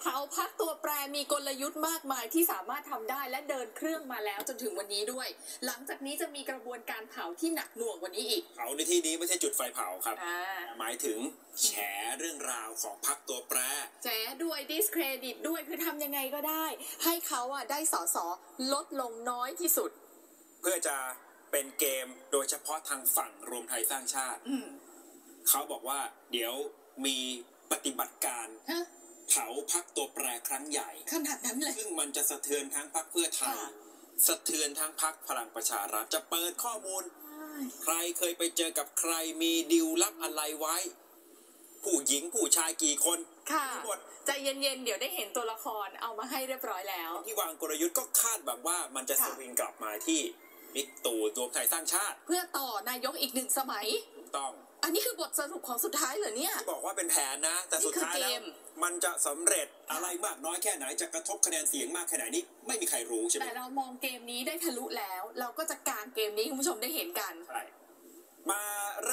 เขาพักตัวแปรมีกลยุทธ์มากมายที่สามารถทำได้และเดินเครื่องมาแล้วจนถึงวันนี้ด้วย หลังจากนี้จะมีกระบวนการเผาที่หนักหน่วงกว่านี้อีกเผาในที่นี้ไม่ใช่จุดไฟเผาครับหมายถึงแฉเรื่องราวของพรรคตัวแปรแฉด้วยดิสเครดิตด้วยคือทำยังไงก็ได้ให้เขาได้สสลดลงน้อยที่สุดเพื่อจะเป็นเกมโดยเฉพาะทางฝั่งรวมไทยสร้างชาติเขาบอกว่าเดี๋ยวมีปฏิบัติการเผาพรรคตัวแปรครั้งใหญ่ขนาดนั้นเลยซึ่งมันจะสะเทือนทั้งพรรคเพื่อไทยสะเทือนทั้งพรรคพลังประชารัฐจะเปิดข้อมูลใครเคยไปเจอกับใครมีดีลลับอะไรไว้ผู้หญิงผู้ชายกี่คนหมดใจเย็นๆเดี๋ยวได้เห็นตัวละครเอามาให้เรียบร้อยแล้วที่วางกลยุทธ์ก็คาดแบบว่ามันจะสวิงกลับมาที่บิ๊กตู่รวมไทยสร้างชาติเพื่อต่อนายกอีก1 สมัยถูกต้องอันนี้คือบทสรุปของสุดท้ายเหรอเนี่ยที่บอกว่าเป็นแผนนะแต่สุดท้ายแล้วมันจะสำเร็จอะไรมากน้อยแค่ไหนจะกระทบคะแนนเสียงมากแค่ไหนนี่ไม่มีใครรู้ใช่ไหมแต่เรามองเกมนี้ได้ทะลุแล้วเราก็จะกางเกมนี้คุณผู้ชมได้เห็นกันใช่มา